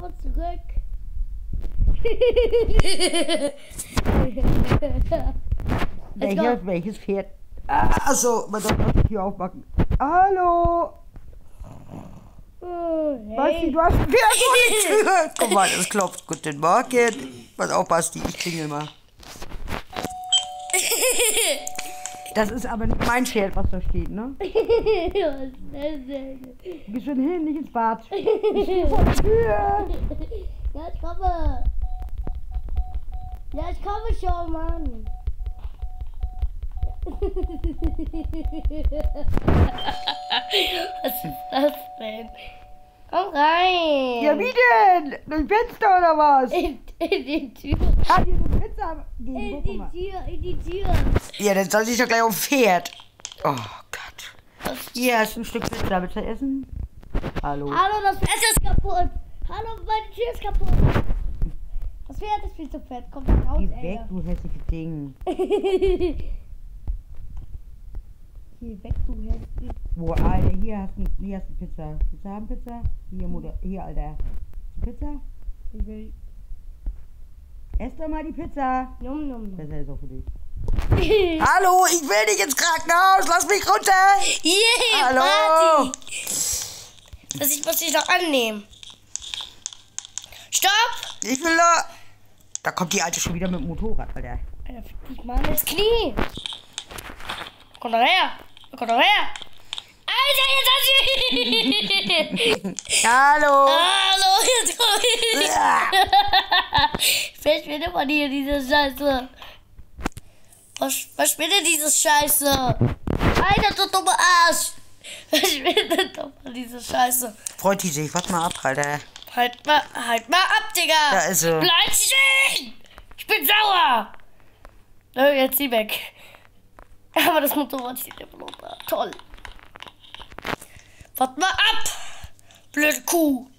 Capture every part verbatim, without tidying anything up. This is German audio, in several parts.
komme zurück. Welches, welches Pferd? Achso, man darf die Tür aufmachen. Hallo! Oh, hey. Basti, du hast ein Pferd vor der Tür! Guck mal, es klopft. Guten Morgen. Pass auf, Basti, ich klingel mal. Das ist aber nicht mein Pferd, was da steht, ne? Was ist das denn? Geh schon hin, nicht ins Bad. Ich stehe vor der Tür. Ja, ich komme. Ja, ich komme schon, Mann. Was ist das denn? Komm rein. Ja, wie denn? Durch Fenster oder was? In, in die Tür. Hat hier eine Pizza gegen, In guck die mal. Tür, in die Tür. Ja, dann soll ich doch gleich auf Pferd. Oh Gott. Hier hast du ein Stück Pizza, willst du essen? Hallo. Hallo, das Pferd ist kaputt. Hallo, meine Tür ist kaputt. Das Pferd ist viel zu fett. Komm da raus, Geh ey. weg, du hässliche Ding. Geh weg, du hässlich. Wo, Alter, hier hast du, hier hast du Pizza. Willst du haben Pizza? Hier, Mutter, hier, Alter. Pizza? Ich will. Ess doch mal die Pizza. Num, num, num. Besser ist auch für dich. Hallo, ich will nicht ins Krankenhaus. Lass mich runter. Yeah, Hallo. Party. Das ich muss dich noch annehmen. Stopp! Ich will da. Da kommt die Alte schon wieder mit dem Motorrad, Alter. Alter, fick dich mal ins Knie. Komm doch her. Komm doch her. Alter, jetzt hast du... Hallo. Hallo, jetzt komm ich. Ja. Verschwinde von hier, diese Scheiße. Versch verschwinde diese Scheiße. Alter, du dumme Arsch. Verschwinde doch von dieser Scheiße. Freut die sich. Warte mal ab, Alter. Halt mal, halt mal ab, Digga. Da ist sie. Bleib stehen. Ich bin sauer. Nö, jetzt zieh weg. Aber das Motorrad steht immer noch da. Toll. Wart mal ab. Blöde Kuh.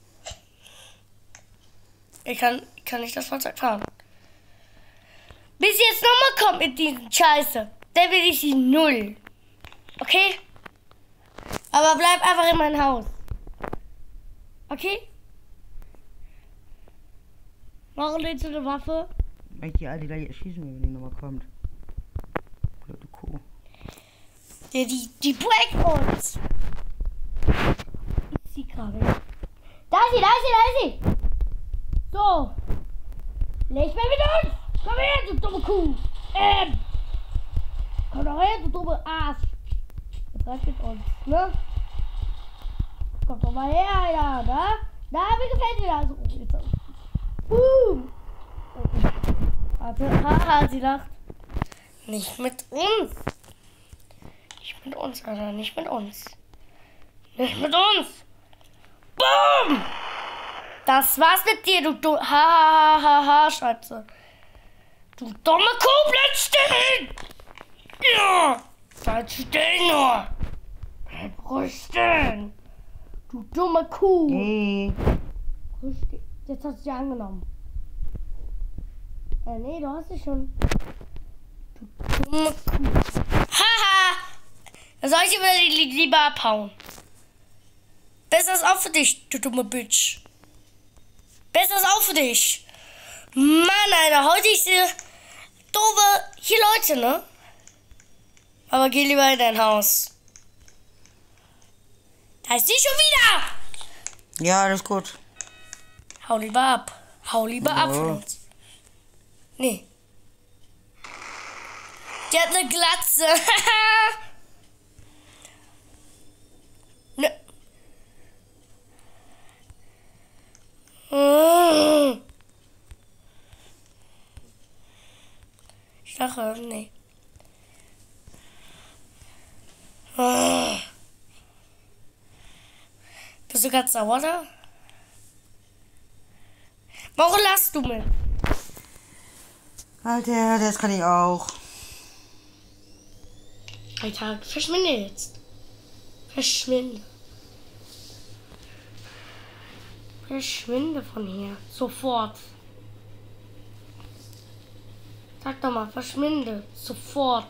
Ich kann, ich kann nicht das Fahrzeug fahren. Bis jetzt nochmal kommt mit diesen Scheiße, dann will ich sie null. Okay? Aber bleib einfach in meinem Haus. Okay? Warum willst du eine Waffe? Weil ich die Alte gleich erschießen will, wenn die nochmal kommt. Blöde Kuh. Die, die, die breakt uns. Ich zieh gerade. Da ist sie, da ist sie, da ist sie. So. Leg mal mit uns. Komm her, du dumme Kuh. Ähm. Komm doch her, du dumme Arsch. Jetzt reicht mit uns, ne? Komm doch mal her, Alter, ne? Na, wie gefällt dir das? Oh, jetzt. Uh. Warte, haha, sie lacht. Nicht mit uns. Nicht mit uns, Alter, nicht mit uns. Nicht mit uns. Boom! Das war's mit dir, du du ha ha ha ha Scheiße. Du dumme Kuh, bleib stehen! Ja! Bleib stehen nur! Bleib ruhig stehen! Du dumme Kuh! Nee. Ruhig stehen. Jetzt hast du sie angenommen. Äh, nee, du hast sie schon. Du dumme Kuh. Haha! Da soll ich über die lieber abhauen. Besser ist auch für dich, du dumme Bitch. Besser ist auch für dich. Mann, Alter, heute ich sehe doofe hier Leute, ne? Aber geh lieber in dein Haus. Da ist die schon wieder. Ja, alles gut. Hau lieber ab. Hau lieber Ja. ab von uns. Nee. Die hat eine Glatze. Ne. Ich dachte, nee. Bist du ganz sauer da? Warum lachst du mit? Alter, das kann ich auch. Alter, verschwinde jetzt. Verschwinde. Verschwinde von hier. Sofort. Sag doch mal, verschwinde. Sofort.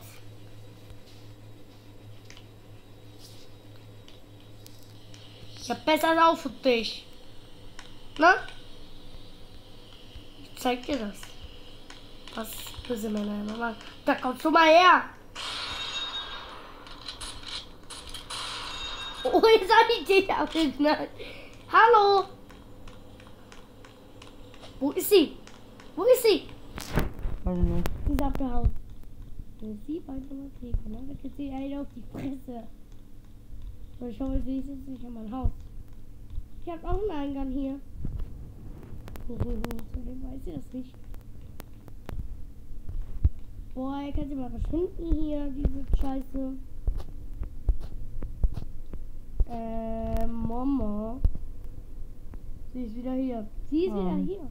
Ich hab besser auf für dich. Na? zeig dir das. Was böse Männer immer machen. Da kommst du mal her. Oh, jetzt hab ich dich abgeknallt. Hallo. Wo ist sie? Wo ist sie? Weiß nicht. Sie ist abgehauen. Wenn sie bald nochmal kriegen, ne? Dann kriegt sie einen auf die Fresse. So, ich hoffe, sie ist jetzt nicht in mein Haus. Ich hab auch einen Eingang hier. Zudem weiß sie das nicht. Boah, er kann sie mal verschwinden hier, diese Scheiße. Äh, Mama. Sie ist wieder hier. Sie ist oh. wieder hier.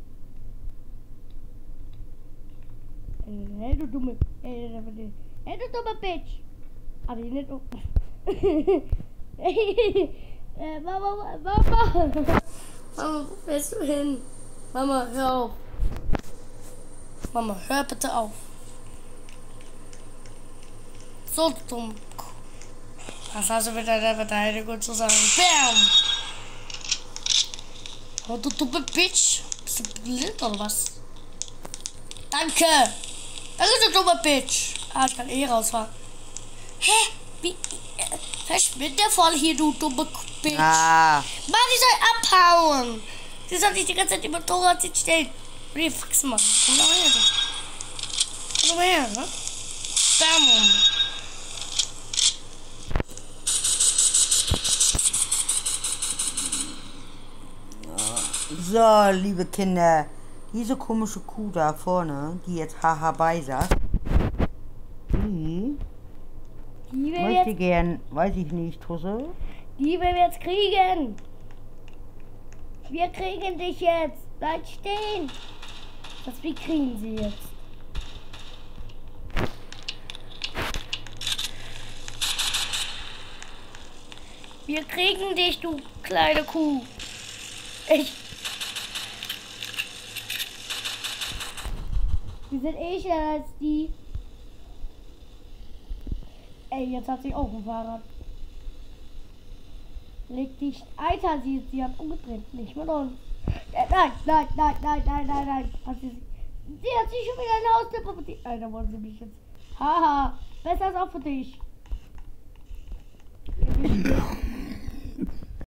Äh, hey, du dumme. Hey, hey, du dumme Bitch. Aber die nicht. Oh. äh, Mama, Mama. Mama, wo fährst du hin? Mama, hör auf. Mama, hör bitte auf. So dumm. Was hast du mit deiner Verteidigung zu sagen? Bam! Oh, du dumme Bitch. Bist du blind oder was? Danke! Danke, du dumme Bitch. Ah, ich kann eh rausfahren. Hä? Wie? Verschwinde voll hier, du dumme Bitch. Ah. Mann, die soll abhauen. Sie soll nicht die ganze Zeit im Motorrad sich stellen. Und die Faxen machen. Komm doch her. Komm doch her, ne? Bam! So, liebe Kinder, diese komische Kuh da vorne, die jetzt haha bei sagt, die, die will möchte jetzt, gern, weiß ich nicht, Tusse. Die will jetzt kriegen. Wir kriegen dich jetzt. Bleib stehen. Das wir kriegen sie jetzt. Wir kriegen dich, du kleine Kuh. Ich. Wir sind eh schneller als die. Ey, jetzt hat sie auch ein Fahrrad. Leg dich. Alter, sie, sie hat umgedreht. Nicht mit uns. Nein, nein, nein, nein, nein, nein, nein, nein. Hat sie, sie hat sich schon wieder ein Haus teleportiert. Alter, wollen sie mich jetzt. Haha. Besser ist auch für dich.